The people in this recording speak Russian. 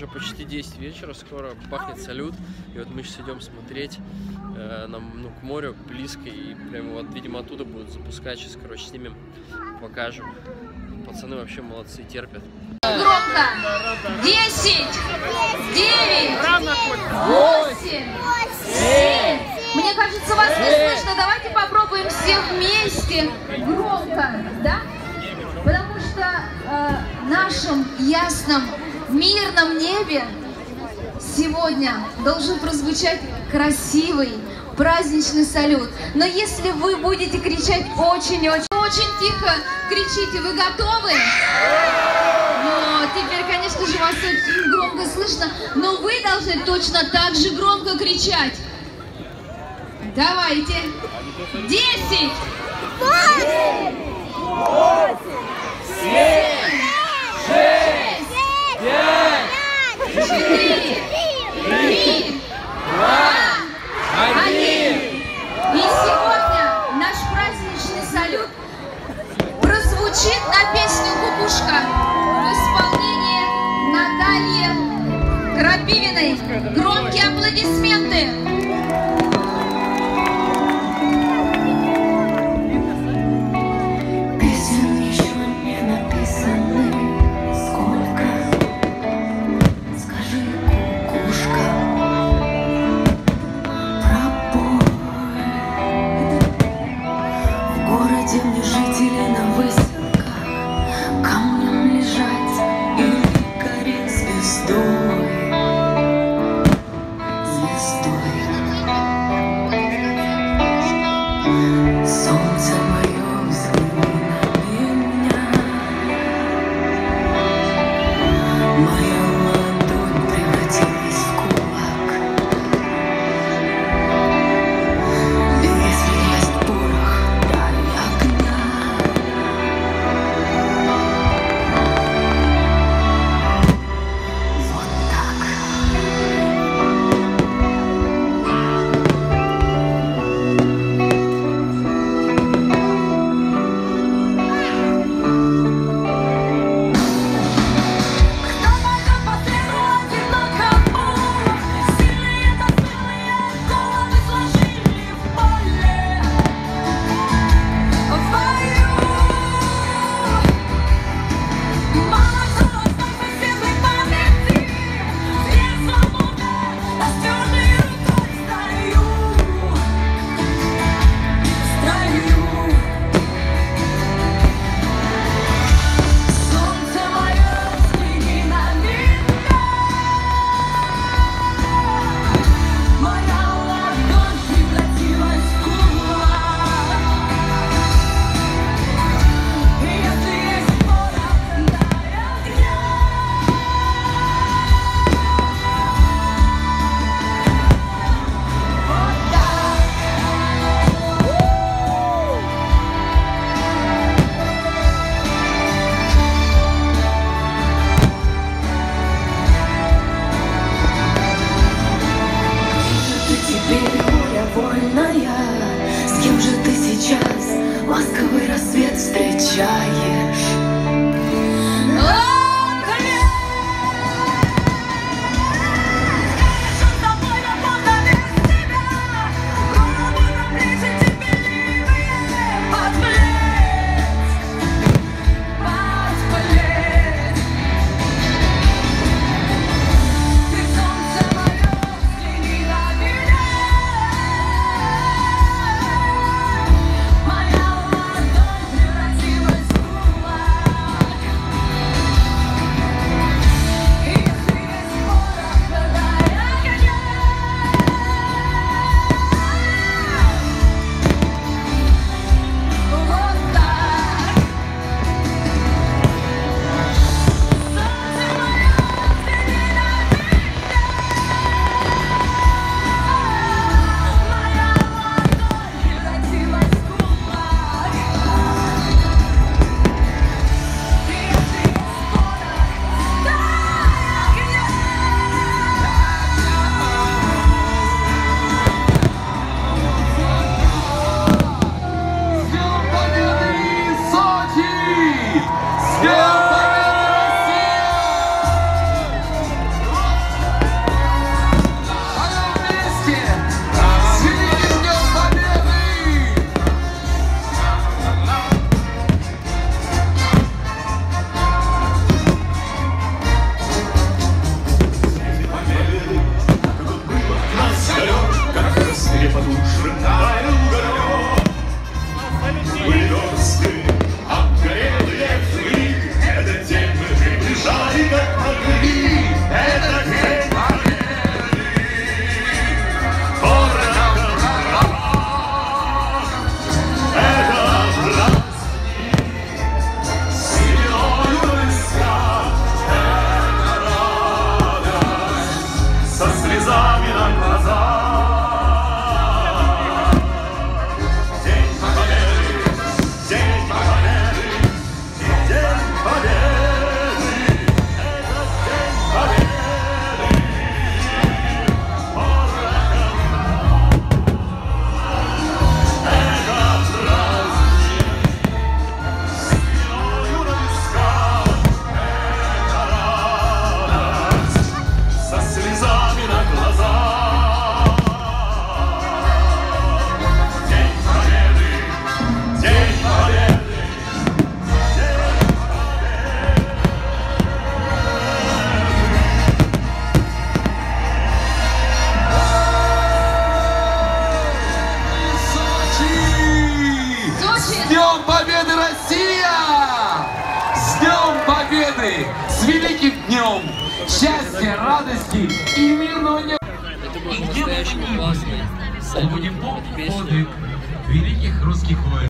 уже почти 10 вечера, скоро бахнет салют. И вот мы сейчас идем смотреть нам, к морю близко. И прям вот, видимо, оттуда будут запускать. Сейчас, короче, снимем, покажем. Пацаны вообще молодцы, терпят. Громко. 10, 9, 8, 7. Мне кажется, вас не слышно. Давайте попробуем все вместе громко, да? Потому что в нашем ясном, мирном небе сегодня должен прозвучать красивый праздничный салют. Но если вы будете кричать очень тихо, кричите, вы готовы? Вот, теперь, конечно же, вас очень громко слышно, но вы должны точно так же громко кричать. Давайте. 10, 8, 7, 6, 5, 4, 3, 2, 1. И сегодня наш праздничный салют прозвучит на песню «Кукушка» в исполнении Натальи Крапивиной. Громкие аплодисменты. Россия! С Днем Победы! С великим днем! Счастья, радости и мирного неба! Это был по-настоящему классный, будем песню. великих русских воинов.